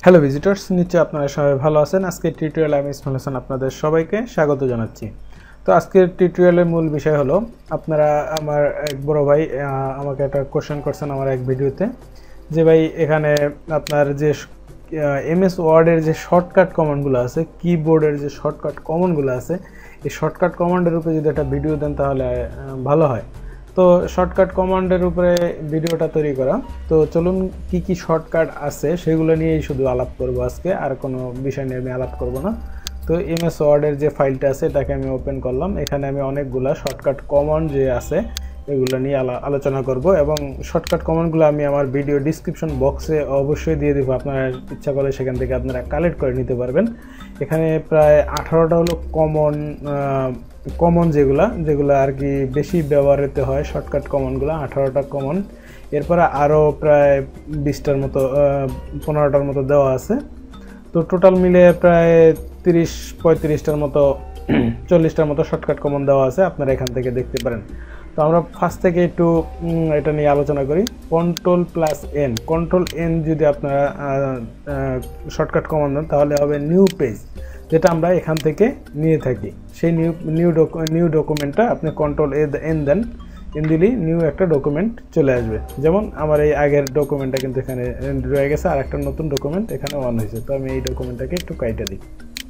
Hello visitors, নিশ্চয়ই আপনারা সবাই ভালো আছেন। আজকের টিউটোরিয়ালে আমি ইসমাইল হাসান আপনাদের সবাইকে স্বাগত জানাচ্ছি। তো আজকের টিউটোরিয়ালের মূল বিষয় হলো, আপনারা আমার এক বড় ভাই আমাকে একটা কোশ্চেন করছেন আমার এক ভিডিওতে, যে ভাই এখানে আপনার যে এমএস ওয়ার্ডের যে শর্টকাট কমান্ডগুলো আছে, কিবোর্ডের যে শর্টকাট কমান্ডগুলো আছে, এই শর্টকাট কমান্ডের উপরে যদি একটা ভিডিও দেন তাহলে ভালো হয়। তো শর্টকাট কমান্ডের উপরে ভিডিওটা তৈরি করা। তো চলুন কি কি শর্টকাট আছে সেগুলো নিয়েই শুধু আলাপ করব আজকে, আর কোনো বিষয় নিয়ে আমি আলাপ করব না। তো এমএস ওয়ার্ডের যে ফাইলটা আছে এটাকে আমি ওপেন করলাম। এখানে আমি অনেকগুলা শর্টকাট কমান্ড যে আছে এগুলো নিয়ে আলোচনা করব, এবং শর্টকাট কমান্ডগুলো আমি আমার ভিডিও ডিসক্রিপশন বক্সে অবশ্যই দিয়ে দেবো। আপনারা ইচ্ছা করলে সেখান থেকে আপনারা কালেক্ট করে নিতে পারবেন। এখানে প্রায় 18টা হলো কমন যেগুলো আর কি বেশি ব্যবহৃত হয় শর্টকাট কমান্ডগুলো, 18টা কমন। এরপরে আরও প্রায় 20টার মতো 15টার মতো দেওয়া আছে। তো টোটাল মিলে প্রায় 30-35টার মতো 40টার মতো শর্টকাট কমন দেওয়া আছে, আপনারা এখান থেকে দেখতে পারেন। তো আমরা ফার্স্ট থেকে একটু এটা নিয়ে আলোচনা করি। কন্ট্রোল এন যদি আপনারা শর্টকাট কমান্ড দেন তাহলে হবে নিউ পেজ, যেটা আমরা এখান থেকে নিয়ে থাকি। সেই নিউ ডকুমেন্টটা আপনি কন্ট্রোল-এন দেন, এন দিলেই নিউ একটা ডকুমেন্ট চলে আসবে। যেমন আমার এই আগের ডকুমেন্টটা কিন্তু এখানে রয়ে গেছে, আর একটা নতুন ডকুমেন্ট এখানে অন হয়েছে। তো আমি এই ডকুমেন্টটাকে একটু কাইটা দিই।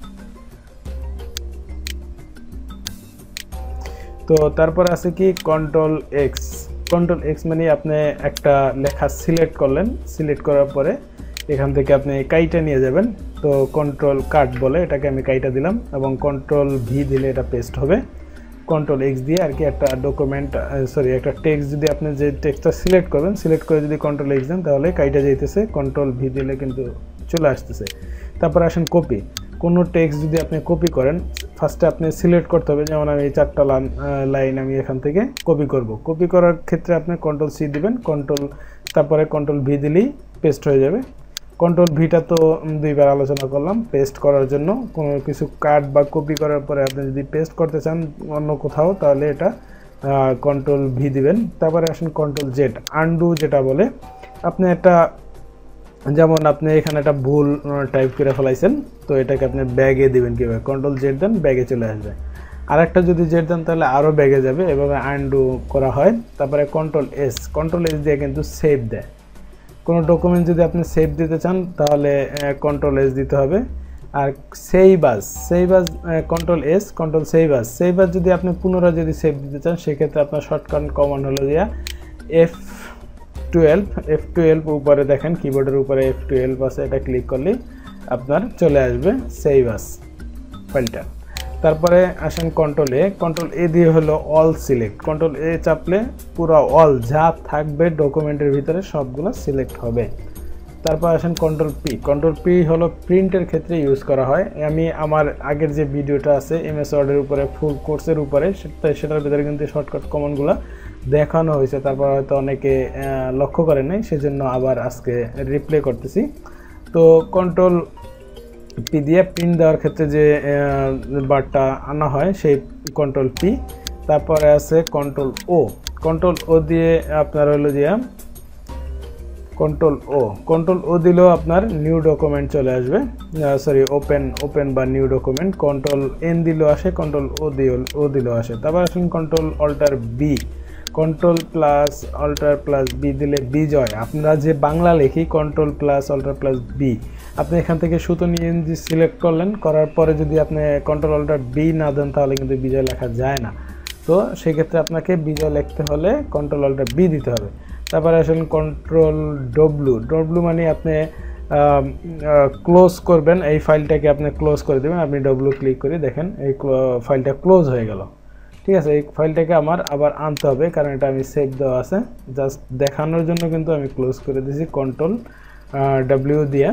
তো তারপর আছে কি কন্ট্রোল এক্স মানে আপনি একটা লেখা সিলেক্ট করলেন, সিলেক্ট করার পরে এখান থেকে আপনি কাইটা নিয়ে যাবেন। তো কন্ট্রোল কাট বলে, এটাকে আমি কাইটা দিলাম, এবং কন্ট্রোল ভি দিলে এটা পেস্ট হবে। কন্ট্রোল এক্স দিয়ে আর কি একটা একটা টেক্সট, যদি আপনি যে টেক্সটটা সিলেক্ট করবেন, সিলেক্ট করে যদি কন্ট্রোল এক্স দেন তাহলে কাইটা যাইতেছে, কন্ট্রোল ভি দিলে কিন্তু চলে আসতেছে। তারপর আসেন কপি। কোনো টেক্সট যদি আপনি কপি করেন, ফার্স্টে আপনি সিলেক্ট করতে হবে। যেমন আমি এই 4টা লাইন আমি এখান থেকে কপি করব। কপি করার ক্ষেত্রে আপনি কন্ট্রোল সি দিবেন, তারপরে কন্ট্রোল ভি দিলেই পেস্ট হয়ে যাবে। কন্ট্রোল ভিটা তো দুইবার আলোচনা করলাম। পেস্ট করার জন্য কোনো কিছু কাট বা কপি করার পরে আপনি যদি পেস্ট করতে চান অন্য কোথাও, তাহলে এটা কন্ট্রোল ভি দিবেন। তারপরে আসেন কন্ট্রোল জেড, আনডু যেটা বলে। আপনি একটা, যেমন আপনি এখানে একটা ভুল টাইপ করে ফেলাইছেন, তো এটাকে আপনি ব্যাগে দিবেন। কীভাবে? কন্ট্রোল জেড দেন, ব্যাগে চলে আসবে। আর একটা যদি জেড দেন তাহলে আরও ব্যাগে যাবে। এভাবে আনডু করা হয়। তারপরে কন্ট্রোল এস দিয়ে কিন্তু সেভ দেয়। কোনো ডকুমেন্ট যদি আপনি সেভ দিতে চান তাহলে কন্ট্রোল এস দিতে হবে। আর সেইভাজ কন্ট্রোল সেইভাজ যদি আপনি পুনরায় যদি সেভ দিতে চান, সেক্ষেত্রে আপনার শর্টকাট কমান্ড হলো দিয়া F12 উপরে দেখেন কিবোর্ডের উপরে F12 আছে, এটা ক্লিক করলেই আপনার চলে আসবে সেইভাজ ফাইলটা। তারপরে আসেন কন্ট্রোল এ দিয়ে হলো অল সিলেক্ট। কন্ট্রোল এ চাপলে পুরো অল যা থাকবে ডকুমেন্টের ভিতরে সবগুলো সিলেক্ট হবে। তারপর আসেন কন্ট্রোল পি হলো প্রিন্টের ক্ষেত্রে ইউজ করা হয়। আমি আমার আগের যে ভিডিওটা আছে এমএস ওয়ার্ডের উপরে ফুল কোর্সের উপরে, সেটার ভিতরে কিন্তু শর্টকাট কমান্ডগুলো দেখানো হয়েছে। তারপর হয়তো অনেকে লক্ষ্য করেন নাই, সেজন্য আবার আজকে রিপ্লে করতেছি। তো কন্ট্রোল পি দিয়ে প্রিন্ট দেওয়ার ক্ষেত্রে যে বারটা আনা হয় সেই কন্ট্রোল পি। তারপরে আছে কন্ট্রোল ও দিয়ে আপনার হলো দিয়া কন্ট্রোল ও দিলেও আপনার নিউ ডকুমেন্ট চলে আসবে। ওপেন বা নিউ ডকুমেন্ট। কন্ট্রোল এন দিলেও আসে, কন্ট্রোল ও দিলেও আসে। তারপর আসুন control alt B. Control plus alt plus B দিলে বিজয়। আপনারা যে বাংলা লিখি control plus alt plus B, আপনি এখান থেকে সুতো নিয়ে সিলেক্ট করলেন, করার পরে যদি আপনি কন্ট্রোল অল্টার বি না দেন তাহলে কিন্তু বিজয় লেখা যায় না। তো সেক্ষেত্রে আপনাকে বিজয় লিখতে হলে কন্ট্রোল অল্টার বি দিতে হবে। তারপরে আসলে কন্ট্রোল ডব্লু মানে আপনি ক্লোজ করবেন এই ফাইলটাকে, আপনি ক্লোজ করে দেবেন। আপনি ডব্লু ক্লিক করে দেখেন এই ফাইলটা ক্লোজ হয়ে গেল। ঠিক আছে, এই ফাইলটাকে আমার আবার আনতে হবে, কারণ এটা আমি সেভ দেওয়া আছে। জাস্ট দেখানোর জন্য কিন্তু আমি ক্লোজ করে দিয়েছি কন্ট্রোল ডব্লিউ দিয়ে।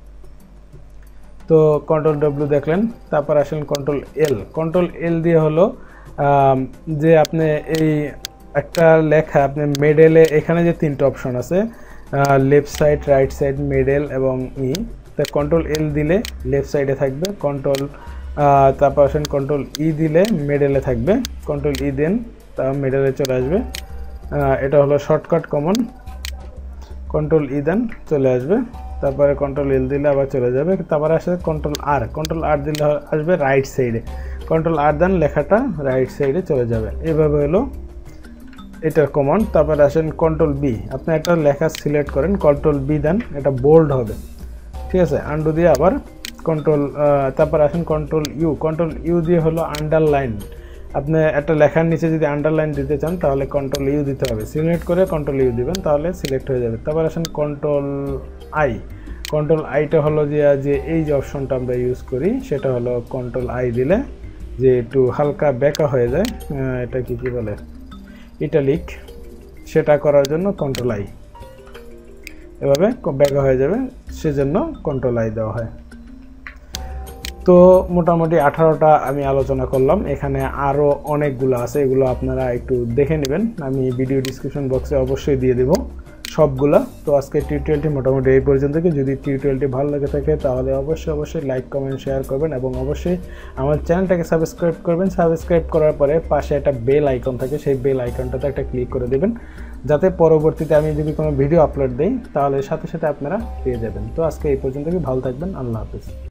তো কন্ট্রোল ডব্লিউ দেখলেন। তারপর আসেন কন্ট্রোল এল দিয়ে হলো যে আপনি এই একটা লেখা আপনি মিডলে, এখানে যে 3টা অপশন আছে left side, right side, middle এবং তা কন্ট্রোল এল দিলে লেফট সাইডে থাকবে। তারপর আসেন কন্ট্রোল ই দিলে মিডলে থাকবে। কন্ট্রোল ই দেন তা মিডলে চলে আসবে। এটা হলো শর্টকাট কমন। কন্ট্রোল ই দেন চলে আসবে। তারপরে কন্ট্রোল এল দিলে আবার চলে যাবে। তারপরে আসে কন্ট্রোল আর দিলে আসবে রাইট সাইডে, কন্ট্রোল আর দেন লেখাটা রাইট সাইডে চলে যাবে। এভাবে হলো এটার কমান্ড। তারপরে আসেন কন্ট্রোল বি, আপনি একটা লেখা সিলেক্ট করেন, কন্ট্রোল বি দেন, এটা বোল্ড হবে, ঠিক আছে। আন্ডু দিয়ে আবার কন্ট্রোল, তারপর আসেন কন্ট্রোল ইউ দিয়ে হলো আন্ডারলাইন। আপনি একটা লেখার নিচে যদি আন্ডারলাইন দিতে চান তাহলে কন্ট্রোল ইউ দিতে হবে, সিলেক্ট করে কন্ট্রোল ইউ দিবেন, তাহলে সিলেক্ট হয়ে যাবে। তারপর আসেন কন্ট্রোল আইটা হলো যে এই যে অপশনটা আমরা ইউজ করি সেটা হলো কন্ট্রোল আই দিলে যে একটু হালকা বেঁকা হয়ে যায়, এটা কি বলে ইটালিক, সেটা করার জন্য কন্ট্রোল আই, এভাবে বেঁকা হয়ে যাবে সেজন্য কন্ট্রোল আই দেওয়া হয়। তো মোটামুটি 18টা আমি আলোচনা করলাম, এখানে আরও অনেকগুলো আছে, এগুলো আপনারা একটু দেখে নেবেন, আমি ভিডিও ডিসক্রিপশন বক্সে অবশ্যই দিয়ে দেবো সবগুলা। তো আজকে টিউটোরিয়ালটি মোটামুটি এই পর্যন্ত। যদি টিউটোরিয়ালটি ভালো লেগে থাকে তাহলে অবশ্যই লাইক কমেন্ট শেয়ার করবেন এবং অবশ্যই আমার চ্যানেলটাকে সাবস্ক্রাইব করবেন। সাবস্ক্রাইব করার পরে পাশে একটা বেল আইকন থাকে, সেই বেল আইকনটাতে একটা ক্লিক করে দেবেন, যাতে পরবর্তীতে আমি যদি কোনো ভিডিও আপলোড দিই তাহলে সাথে সাথে আপনারা পেয়ে যাবেন। তো আজকে এই পর্যন্ত, ভালো থাকবেন, আল্লাহ হাফেজ।